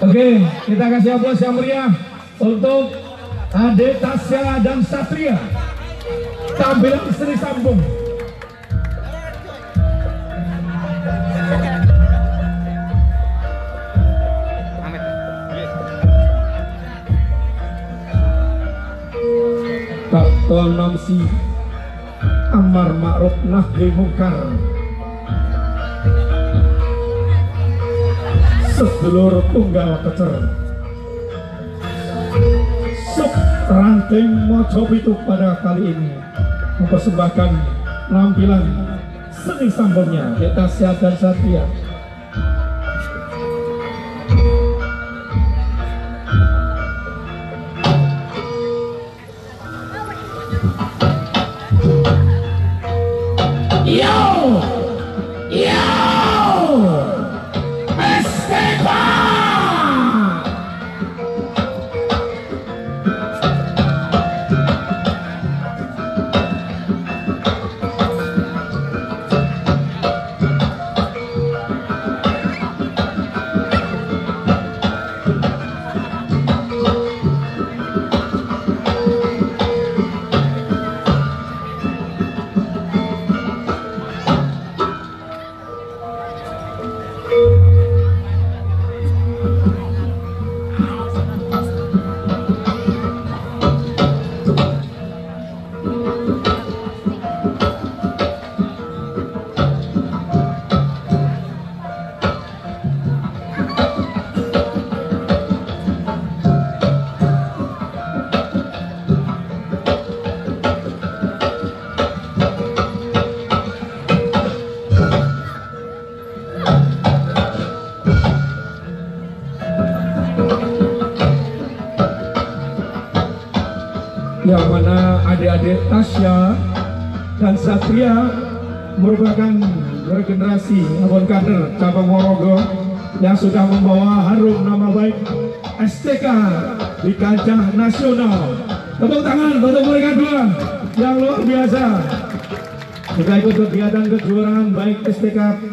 Oke, kita kasih aplaus yang meriah untuk Ade Tasya dan Satria. Tampilan Sri Sambung. Kakton Namsi Amar Ma'ruf Nahi Mungkar, sedulur tunggal kecer, sub ranting mojo pitu pada kali ini mempersembahkan penampilan seni sambungnya Ade Tasya dan Satria. Yang mana adik-adik Tasya dan Satria merupakan regenerasi abon kader cabang Worogo yang sudah membawa harum nama baik STK di kancah nasional. Tepuk tangan untuk mereka dua yang luar biasa sudah ikut kegiatan kejuaraan baik STK